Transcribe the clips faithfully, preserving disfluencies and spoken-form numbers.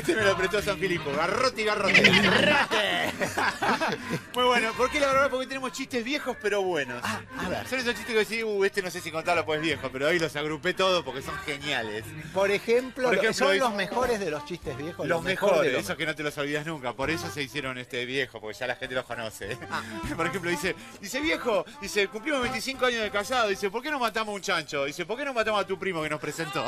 Este me lo prestó San Filipo. Garrote y garrote. ¡Garrote! Muy bueno. ¿Por qué la verdad? Porque tenemos chistes viejos pero buenos. Ah, a ver. Son esos chistes que decís, uh, este no sé si contarlo pues es viejo, pero ahí los agrupé todos porque son geniales. Por ejemplo, Por ejemplo, son es- los mejores de los chistes viejos. Los mejor mejores, de los esos que no te los olvidas nunca. Por eso se hicieron este viejo, porque ya la gente los conoce. Ah. Por ejemplo, dice, dice viejo, dice, cumplimos veinticinco años de casado. Dice, ¿por qué no matamos a un chancho? Dice, ¿por qué no matamos a tu primo que nos presentó?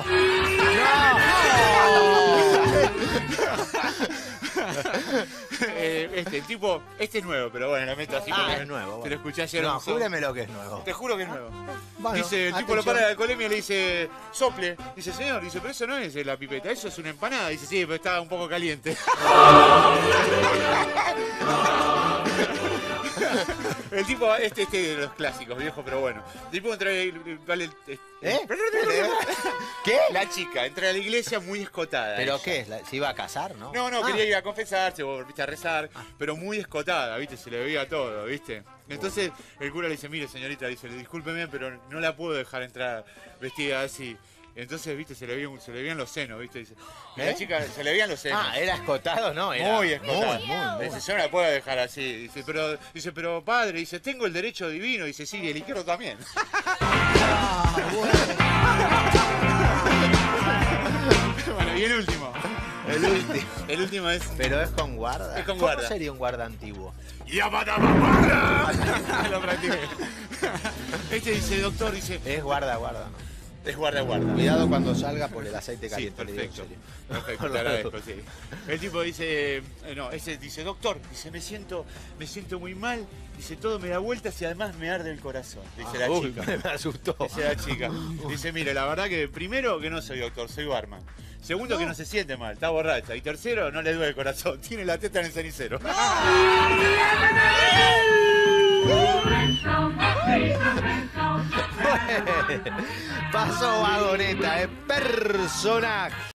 Eh, este, el tipo, este es nuevo, pero bueno, lo meto así Ah, porque es nuevo, te bueno. lo escuché ayer. No, un so- júreme lo que es nuevo. Te juro que es nuevo. Bueno, Dice, el tipo lo atención. para de la alcoholemia y le dice, sople. Dice, señor, dice, pero eso no es la pipeta, eso es una empanada. Dice, sí, pero está un poco caliente. El tipo, este, este de los clásicos, viejo, pero bueno. El tipo entra y vale, ¿Eh? ¿Qué? La chica entra a la iglesia muy escotada. ¿Pero ella. qué es? La- ¿Se iba a casar, no? No, no, Ah. quería ir a confesarse o viste a rezar, pero muy escotada, viste, se le veía todo, viste. Entonces el cura le dice, mire señorita, dice, discúlpeme, pero no la puedo dejar entrar vestida así. Entonces, viste, se le veían, se le veían los senos, viste. Dice, y la ¿Eh? chica se le veían los senos. Ah, ¿era escotado? No, era Muy escotada. Muy, muy, muy. Dice, yo no la puedo dejar así. Dice, pero, dice, pero padre, dice, tengo el derecho divino. Dice, sí, y el izquierdo también. Ah, Bueno, y el último. El último. El último es... Pero es con guarda. Es con ¿Cómo guarda. sería un guarda antiguo? Lo practiqué. Este dice, doctor, dice, Es guarda, guarda, ¿no? es guarda, guarda. Cuidado cuando salga por el aceite Sí, caliente. le digo en perfecto. serio. Perfecto, te agradezco, sí. El tipo dice, eh, no, ese dice, doctor, dice, me siento, me siento muy mal, dice, todo me da vueltas y además me arde el corazón, dice la Uy, chica. me asustó. Dice la chica. Dice, mire, la verdad que primero que no soy doctor, soy barman. Segundo que no se siente mal, está borracha. Y tercero, no le duele el corazón, tiene la teta en el cenicero. Pasó vagoneta, es personaje.